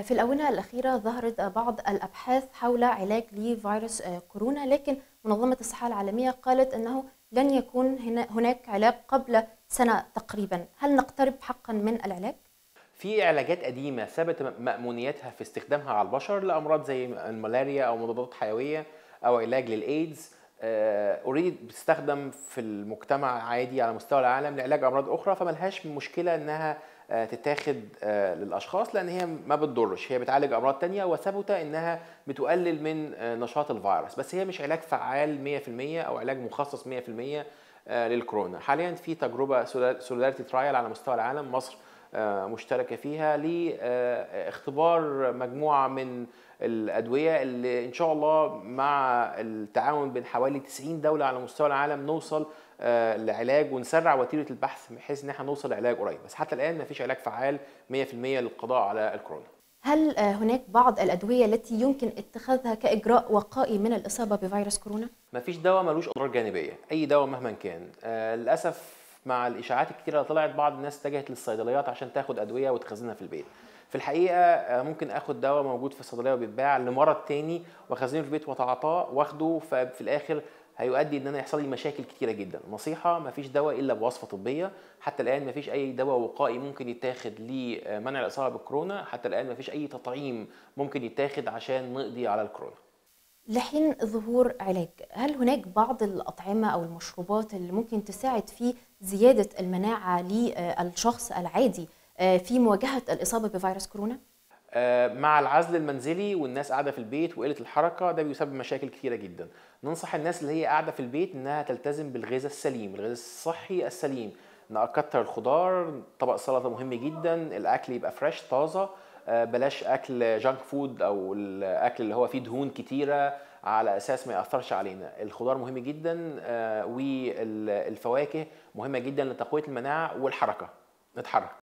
في الآونة الأخيرة ظهرت بعض الأبحاث حول علاج لفيروس كورونا، لكن منظمة الصحة العالمية قالت أنه لن يكون هناك علاج قبل سنة تقريبا. هل نقترب حقا من العلاج؟ في علاجات قديمة ثبت مأمونيتها في استخدامها على البشر لأمراض زي الملاريا أو مضادات حيوية أو علاج للإيدز. اوريدي بتستخدم في المجتمع عادي على مستوى العالم لعلاج أمراض أخرى، فملهاش مشكلة إنها تتاخد للأشخاص، لأن هي ما بتضرش، هي بتعالج أمراض تانية وثبت إنها بتقلل من نشاط الفيروس، بس هي مش علاج فعال 100% أو علاج مخصص 100% للكورونا. حاليا في تجربة سوليداريتي ترايل على مستوى العالم، مصر مشتركة فيها لاختبار مجموعة من الأدوية اللي إن شاء الله مع التعاون بين حوالي 90 دولة على مستوى العالم نوصل لعلاج ونسرع وتيرة البحث بحيث إن احنا نوصل لعلاج قريب، بس حتى الآن مفيش علاج فعال 100% للقضاء على الكورونا. هل هناك بعض الأدوية التي يمكن اتخاذها كإجراء وقائي من الإصابة بفيروس كورونا؟ مفيش دواء ملوش أضرار جانبية، أي دواء مهما كان. للأسف مع الإشاعات الكتيرة اللي طلعت بعض الناس اتجهت للصيدليات عشان تاخد أدوية وتخزنها في البيت. في الحقيقة ممكن اخد دواء موجود في الصيدلية وبيتباع لمرض تاني واخزنه في البيت واتعاطاه واخده، ففي الآخر هيؤدي ان انا يحصل لي مشاكل كتيرة جدا. نصيحة: مفيش دواء الا بوصفة طبية. حتى الآن مفيش اي دواء وقائي ممكن يتاخد لمنع الإصابة بالكورونا، حتى الآن مفيش اي تطعيم ممكن يتاخد عشان نقضي على الكورونا. لحين ظهور علاج، هل هناك بعض الأطعمة أو المشروبات اللي ممكن تساعد في زيادة المناعة للشخص العادي في مواجهة الإصابة بفيروس كورونا؟ مع العزل المنزلي والناس قاعده في البيت وقله الحركه، ده بيسبب مشاكل كتيره جدا. ننصح الناس اللي هي قاعده في البيت انها تلتزم بالغذاء السليم، الغذاء الصحي السليم، نكتر الخضار، طبق سلطه مهم جدا، الاكل يبقى فريش طازه، بلاش اكل جانك فود او الاكل اللي هو فيه دهون كتيره على اساس ما ياثرش علينا. الخضار مهم جدا والفواكه مهمه جدا لتقويه المناعه والحركه، نتحرك.